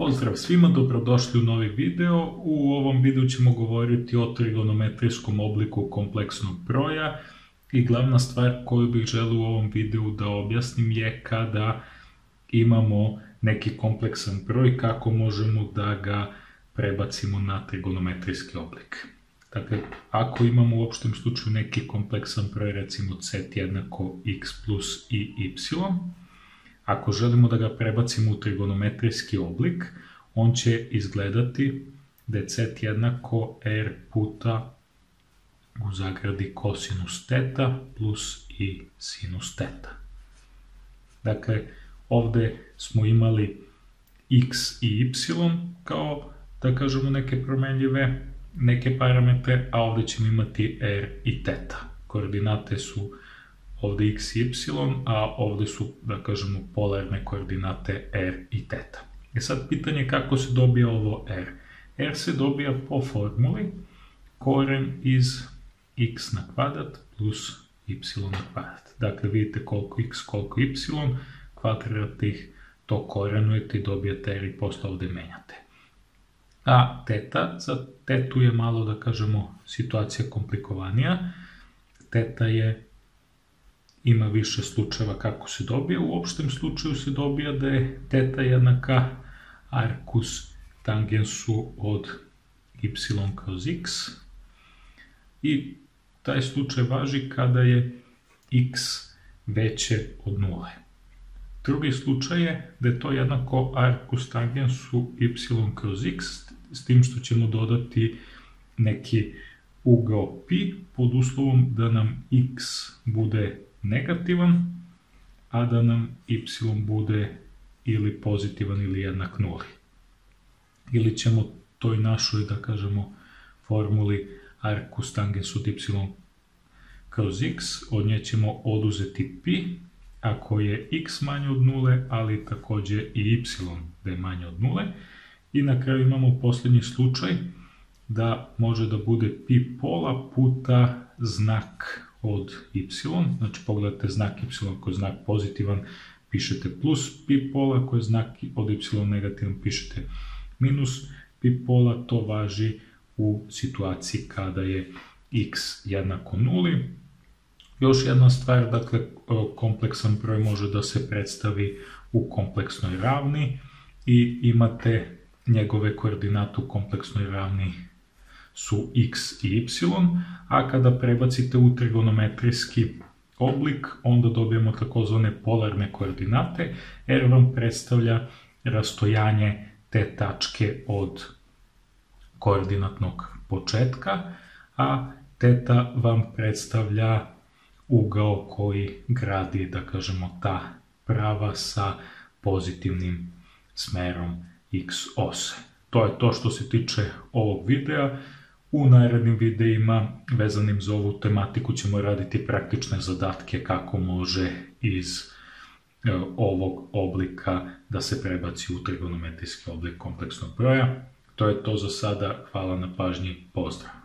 Pozdrav svima, dobrodošli u novi video. U ovom videu ćemo govoriti o trigonometrijskom obliku kompleksnog broja i glavna stvar koju bih želio u ovom videu da objasnim je kada imamo neki kompleksan broj, kako možemo da ga prebacimo na trigonometrijski oblik. Dakle, ako imamo u opštem slučaju neki kompleksan broj, recimo z jednako x plus i y, ako želimo da ga prebacimo u trigonometrijski oblik, on će izgledati da je z jednako r puta u zagradi kosinus teta plus i sinus teta. Dakle, ovde smo imali x i y kao, da kažemo, neke promenljive, neke parametre, a ovde ćemo imati r i teta. Koordinate su ovde x i y, a ovde su, da kažemo, polarne koordinate r i teta. Sad pitanje je kako se dobija ovo r. R se dobija po formuli koren iz x na kvadrat plus y na kvadrat. Dakle, vidite koliko x, koliko y, kvadrat ih to korenujete i dobijete r i posle ovde menjate. A teta, za tetu je malo, da kažemo, situacija komplikovanija. Teta ima više slučajeva kako se dobija. U opštem slučaju se dobija da je teta jednaka arkus tangensu od y kroz x i taj slučaj važi kada je x veće od nule. Drugi slučaj je da je to jednako arkus tangensu y kroz x, s tim što ćemo dodati neki ugao pi pod uslovom da nam x bude negativan, a da nam y bude ili pozitivan ili jednak nuli. Ili ćemo toj našoj, da kažemo, formuli arkus tangens od y kroz x, od nje ćemo oduzeti pi, ako je x manje od nule, ali takođe i y da je manje od nule. I na kraju imamo posljednji slučaj da može da bude pi pola puta znak od y, znači pogledajte znak y, ako je znak pozitivan, pišete plus pi pola, ako je znak od y negativan, pišete minus pi pola. To važi u situaciji kada je x jednako nuli. Još jedna stvar, dakle, kompleksan broj može da se predstavi u kompleksnoj ravni i imate njegove koordinate u kompleksnoj ravni su x i y, a kada prebacite u trigonometrijski oblik, onda dobijemo takozvane polarne koordinate. R vam predstavlja rastojanje te tačke od koordinatnog početka, a teta vam predstavlja ugao koji gradi, da kažemo, ta prava sa pozitivnim smerom x ose. To je to što se tiče ovog videa. U narednim videima vezanim za ovu tematiku ćemo raditi praktične zadatke kako može iz ovog oblika da se prebaci u trigonometrijski oblik kompleksnog broja. To je to za sada. Hvala na pažnji. Pozdrav!